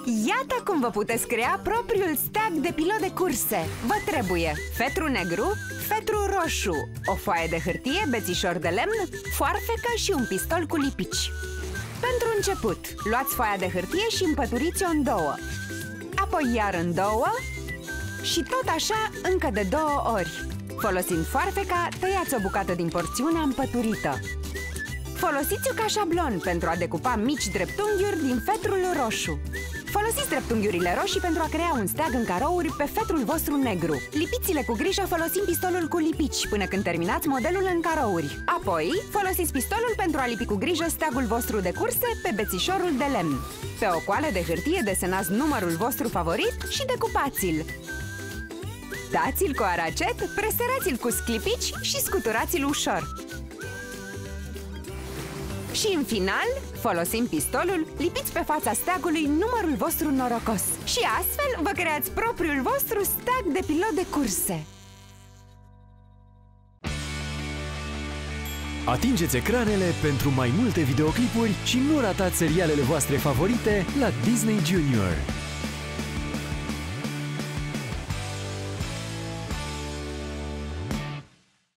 Iată cum vă puteți crea propriul steag de pilot de curse. Vă trebuie fetru negru, fetru roșu, o foaie de hârtie, bețișor de lemn, foarfecă și un pistol cu lipici. Pentru început, luați foaia de hârtie și împăturiți-o în două. Apoi iar în două și tot așa încă de 2 ori. Folosind foarfeca, tăiați o bucată din porțiunea împăturită. Folosiți-o ca șablon pentru a decupa mici dreptunghiuri din fetrul roșu. Folosiți dreptunghiurile roșii pentru a crea un steag în carouri pe fetrul vostru negru. Lipiți-le cu grijă folosind pistolul cu lipici până când terminați modelul în carouri. Apoi, folosiți pistolul pentru a lipi cu grijă steagul vostru de curse pe bețișorul de lemn. Pe o coală de hârtie desenați numărul vostru favorit și decupați-l. Dați-l cu aracet, presărați-l cu sclipici și scuturați-l ușor. Și în final, folosind pistolul, lipiți pe fața steagului numărul vostru norocos. Și astfel vă creați propriul vostru steag de pilot de curse. Atingeți ecranele pentru mai multe videoclipuri și nu ratați serialele voastre favorite la Disney Junior.